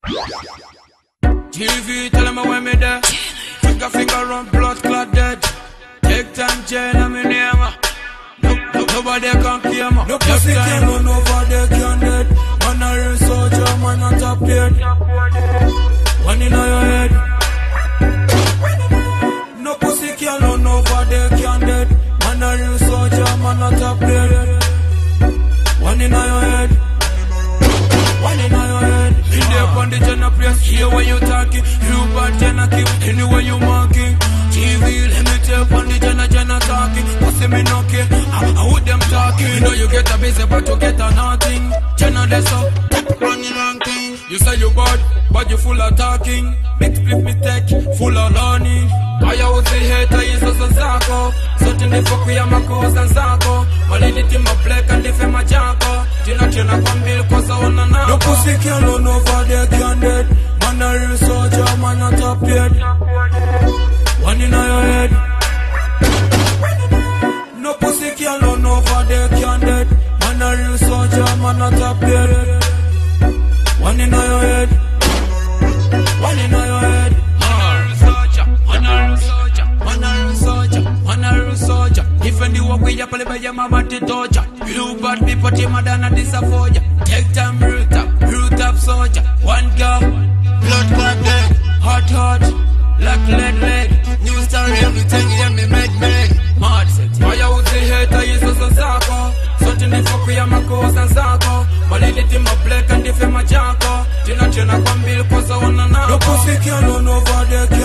TV, tell them where me there. Finger on blood clot dead. Take time, chain, I'm in here. Nobody can kill me. No pussy can run over there, can dead. Man a real soldier, man on top dead. One in your head. No pussy can run over there, can dead. Man a real soldier, man on top dead. One in your head. One in your head. In there on the Jenna place, hear when you talking. You bad Jenna keep anywhere you marking. TV, let me tell on the Jenna talking. Pussy me no care, I with them talking. You know you get a busy but you get a nothing. Jenna that's up, running wrong thing. You say you bad, but you full of talking. Big split mistake, full of learning. I would say hater is also Zako. Something they fuck with my cause and Zako. But in the team of black and they feel my Janko. Jenna come bill cause I wanna know. No pussy can run over there, can dead. Man a real soldier, man on top dead. One in your head. No pussy can run over there, can dead. Man a real soldier, man on top dead. One in your head. One in your head. Defend the work with your play by your mama to torture. You bad me put him than a disappoint. Take time root up soldier. One girl, blood clot dead. Hot, like lead. New story, everything, yeah, me make. Mad set. Why I would say hater is also Zako. Something they fuck with my cause and Zako. But in the team of black and they feel my Janko. Jenna come bill cause I wanna know. No pussy can run over there.